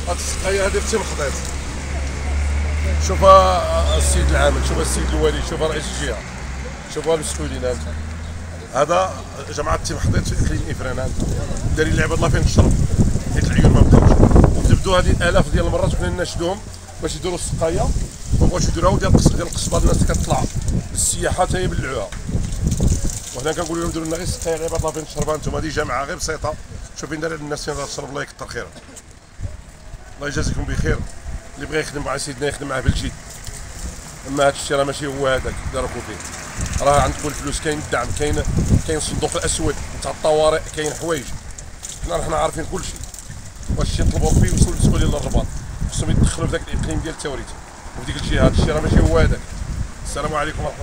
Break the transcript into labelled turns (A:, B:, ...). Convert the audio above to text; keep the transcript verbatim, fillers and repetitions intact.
A: هاد السقايه هادي اختي مخطيط. شوف السيد العامل، شوف السيد الوالي، شوف رئيس الجهه، شوف المسؤولين. انت هذا جماعه التمحضيط في اقليم افران، انت دايرين اللعبه الله فين تشرب حيت العيون ما بقاوش. وتبدو هذه الاف ديال المرات وحنا نناشدوهم باش يديروا السقايه، ما بغاوش يديروها ديال القصب ديال القصبه الناس اللي كتطلع للسياحه حتى هي يبلعوها. وهنا كنقول لهم ديروا لنا غير السقايه العباد الله فين تشربها. انتم هذه جامعه غير بسيطه، شوفين دايره الناس فين تشرب. الله يكثر خيرها، الله يجازيكم بخير. اللي بغى يخدم مع سيدنا يخدم معاه بالجد. اما هذا الشيء راه ماشي هو هذاك داركم فيه. راه عندكم الفلوس، كاين الدعم، كاين كاين الصندوق الاسود تاع الطوارئ، كاين حوايج. حنا حنا عارفين كل شيء. واش الشيء نطلبوا فيه وصلوا المسؤولين للرباط، خصهم يدخلوا في ذاك الاقليم ديال التوريث وفي ديك الجهه. هذا الشيء راه ماشي هو هذاك. السلام عليكم ورحمه الله.